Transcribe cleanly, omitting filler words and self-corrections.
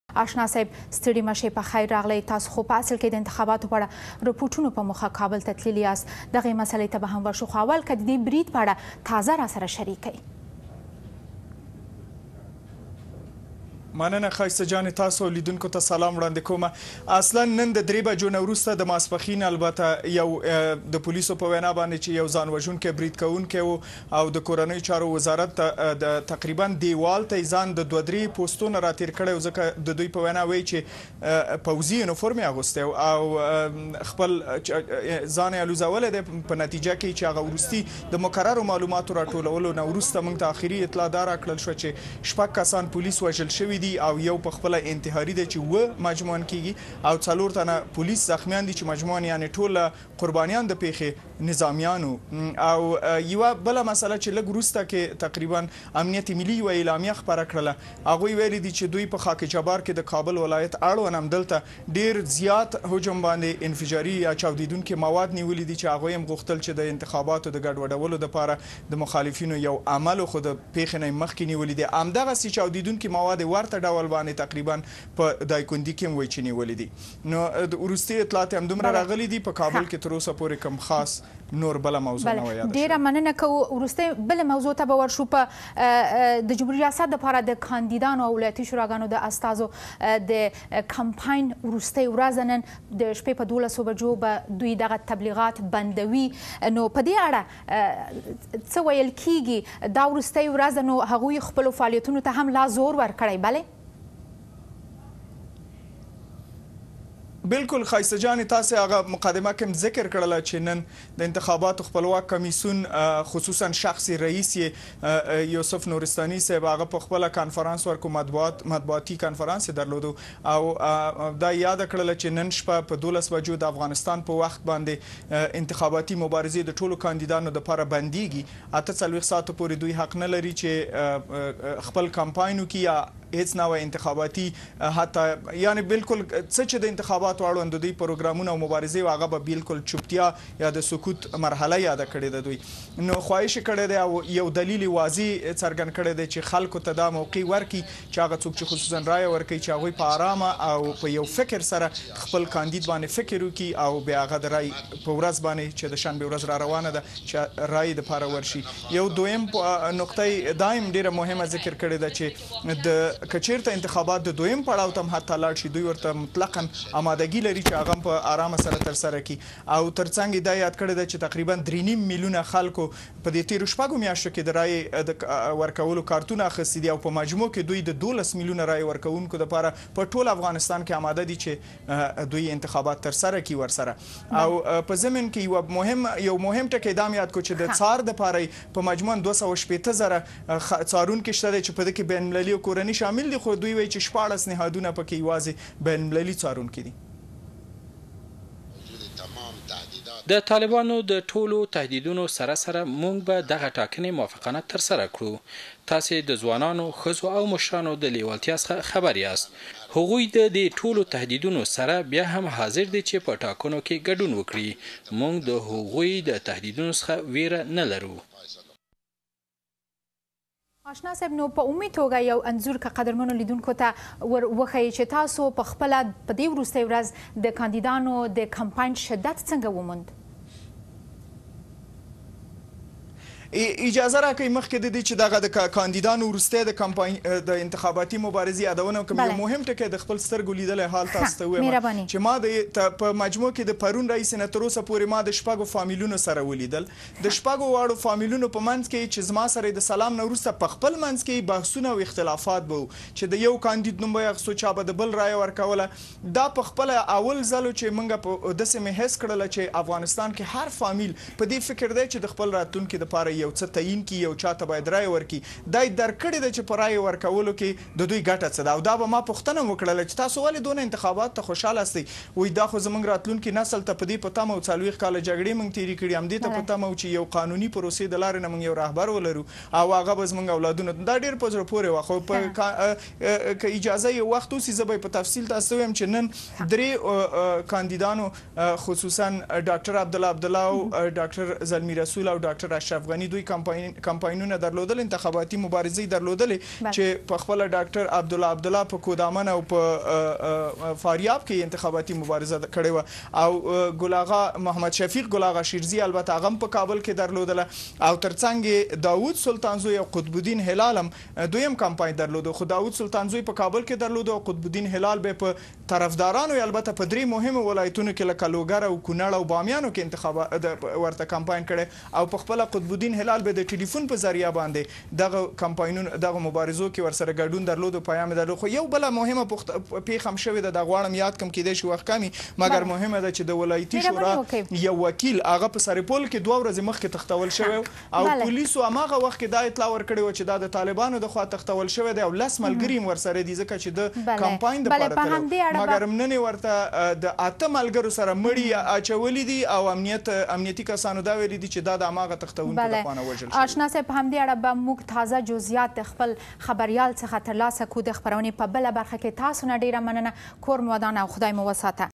آشنا صاحب ستړي مشې په خیر راغلی. تاسو خو په اصل کې د انتخاباتو په اړه رپورټونو په مخه کابل ته تللي یاست. دغې مسلې ته به هم ورشو، خو اول که د دې برید په اړه تازه راسره شریکئ. مننه ښایسته جانې، تاسو لیدونکو ته سلام وړاندې کوم. اصلا نن د 3 بجو نه وروسته د ماسپښین البته یو د پولیسو په وینا باندې چې یو ځان وژونکی برید کوونکی و او د کورنیو چارو وزارت د تقریبا دیوال ته ځان د 2-3 پوسټونه راتېر کړی و، ځکه د دوی په وینا وایي چې پوځي یونیفورم یې اغوستی او خپل ځان یې الوزولی دی. په نتیجه کې چې هغه وروستي د مقررو معلوماتو راټولولو نه وروسته موږ ته آخري اطلاع دا راکړل شوه چې 6 کسان پولیس وژل شوي دي او یو په خپله انتحاري دی چې و مجموعاً کیږي او 4 تنه پولیس زخمیان دي چې مجموعاً یعنې ټول قربانیان د پیښې نظامیانو. او یوه بله مسله چې لږ وروسته کې تقریبا امنیت ملي یوه اعلامیه خپره کړله، هغوی ویلي دي چې دوی په خاک جبار کې د کابل ولایت اړوند همدلته ډیر زیات هجوم باندې انفجاري یا چاودیدونکي مواد نیولي دي چې هغوی هم غوښتل چې د انتخاباتو د ګډوډولو دپاره د مخالفینو یو عمل خو د پیښې نه مخکې نیولي دي. همدغسې چاودیدونکي مواد ورته ډول باندې تقریبا په دایکنډي کې هم وایي چې نیولي دي. نو د وروستي اطلاعات همدومره راغلي دي. په کابل کې تر اوسه پورې کوم خاص نور بله موضوع نه وه یاده شوې. ډېره مننه کوو. وروستۍ بلې موضوع ته به ورشو. په د جمهوري ریاست دپاره د کاندیدانو او ولایتي شوراګانو د استازو د کمپاین وروستۍ ورځ نن د شپې په 12 بجو به دوی دغه تبلیغات بندوي. نو په دې اړه څه ویل کیږي؟ دا وروستۍ ورځ نو هغوی خپلو فعالیتونو ته هم لا زور ورکړی. بلې بالکل ښایسته جانې، تاسې هغه مقدمه کې ذکر کړله چې نن د انتخاباتو خپلواک کمیسیون خصوصا شخصي رئیس یې یوسف نورستاني صاحب هغه په خپله کانفرانس ورکو، مطبوعاتي کانفرانس یې درلودو او دا یاده کړله چې نن شپه په 12 بجو د افغانستان په وخت باندې انتخاباتي مبارزې د ټولو کاندیدانو دپاره بندیږي. 48 ساعتو پورې دوی حق نه لري چې خپل کمپاین وکړي یا هیڅ نوع انتخاباتي حتی یعنی بالکل څه چې د انتخاباتو اړوند دوی پروګرامونه او مبارزې و هغه به بالکل چوپتیا یا د سکوت مرحله یاده کړې ده. دوی نو خواهش کړی دی او یو دلیل واضح څرګند کړی دی چې خلکو ته دا موقع ورکړي چې هغه څوک چې خصوصا رایه ورکوي چې هغوی په آرامه او په یو فکر سره خپل کاندید باندې فکر وکړي او بیا هغه د رای په ورځ باندې چې د شنبې ورځ را روانه ده چې رای دپاره ورشي. یو دویم نقطه دا هم ډېره مهمه ذکر کړې ده چې د که چیرته انتخابات د دویم پړاو ته هم حتی لاړ شي، دوی ورته مطلقا آمادګي لري چې هغه په آرامه سره ترسره کړي. او ترڅنګ یې دا یاد کړی ده چې تقریبا 3.5 میلیونه خلکو په دې تېرو 6 میاشتو کې د رایې د ورکولو کارتونه اخیستي دي او په مجموع کې دوی د 12 میلیونه رایې ورکوونکو دپاره په ټول افغانستان کې آماده دي چې دوی انتخابات ترسره کړي ورسره. او په ضمن کې یو مهم ټکی دا هم یاد کړو چې د څار دپاره په مجموع 280,000 څارونکي شته دی چې په دې کې بین المللي او کورني شامل دي، خو دوی وایي چې 14 نهادونه پکې یوازې بین المللي څارونکي دي. د طالبانو د ټولو تهدیدونو سره سره موږ به دغه ټاکنې موافقانه ترسره کړو. تاسې د ځوانانو، ښځو او مشرانو د لیوالتیا څخه خبر یاست. هغوی د دې ټولو تهدیدونو سره بیا هم حاضر دي چې په ټاکنو کې ګډون وکړي. موږ د هغوی د تهدیدونو څخه ویره نه لرو. آشنا صاحب، نو په عمومي توګه یو انځور که قدرمنو لیدونکو ته وښیي چې تاسو په خپله په دې وروستۍ ورځ د کاندیدانو د کمپاین شدت څنګه وموند؟ اجازه راکړئ مخکې د دې چې دغه د کاندیدانو وروستی د کمپاین د انتخاباتي مبارزې یادونه وکړم، یو مهم ټکی د خپل سترګو لیدلی حال تاسو ته ووایم چې ما په مجموع کې د پرون راهیسې نه تر اوسه پورې ما د 6 فامیلونو سره ولیدل. د 6 واړو فامیلونو په منځ کې چې زما سره د سلام نه وروسته په خپل منځ کې بحثونه او اختلافات به وو چې د یو کاندید نوم به یې اخیستو، چا به د بل رایه ورکوله. دا په خپله اول ځل چې موږ په داسې مې حس کړله چې افغانستان کې هر فامیل په دې فکر دی چې د خپل راتلونکي دپاره یو څه تعیین کړي، یو چاته باید رایه ورکړي. دا یې درک کړې ده چې په رایې ورکولو کې د دوی ګټه څه ده. او دا به ما پوښتنه وکړله چې تاسو ولې دونه انتخابات ته خوشحاله استئ؟ وایي دا خو زموږ راتلونکي نسل ته په دې په تمه و 40 کاله جګړې موږ تېرې کړي، همدې ته په تمه و چې یو قانوني پروسې د لارې نه موږ یو رهبر ولرو او هغه به زموږ اولادونه. دا ډېر په زړه پورې وه. خو که اجازه یو وخت اوسي زه به یې په تفصیل تاسو ته ووایم چې نن 3 کاندیدانو خصوصا ډاکټر عبدالله او ډاکټر زلمي رسول او ډاکټر اشرف غني دوی کمپاینونه درلودل انتخاباتي مبارزې درلودلې چې په خپل ډاکټر عبدالله په کودامن او په فاریاب کې انتخاباتي مبارزه کړې و او ګل آغا محمد شفیق ګل آغا شیرزي البته هغه په کابل کې درلودله او ترڅنګ داوود سلطانزوی او قطب الدین هلال هم دویم کمپاین درلود خو داوود سلطانزوی په کابل کې درلود او قطب الدین هلال به په طرفدارانو البته په درې مهمه ولایتونو کې لکه لوګر او کونړ او بامیانو کې انتخابات ورته کمپاین کړي او په خپل قطب الدین هلال به د ټلیفون په ذریعہ باندې دغه کمپاینونو دغه مبارزو کې ورسره ګډون درلود او پیام درلود خو یو بل مهمه پیښ هم شوې ده د غواړم یاد کم کېدې شو وخت کمی مګر مهمه ده چې د ولایتي شورا یو وکیل هغه په سرپول کې 2 ورځې مخکې تختول شوی او پولیسو هغه وخت کې دا اطلاع ورکړې و چې دا د طالبانو د خوا تختول شوی دی او لس ملګري ورسره دي ځکه چې د کمپاین د لپاره مګر نن ورته د اته ملګرو سره مړی اچولې دي او امنیتي کسانو دا ویلي دي چې دا د هغه تختونکو د خوانه وژل شوی آشنا صاحب په همدې اړه به موږ تازه جزئیات خپل خبريال څخه ترلاسه کوو د خبرونې په بله برخه کې تاسو نه ډیره مننه کور مو ودان او خدای مو وساته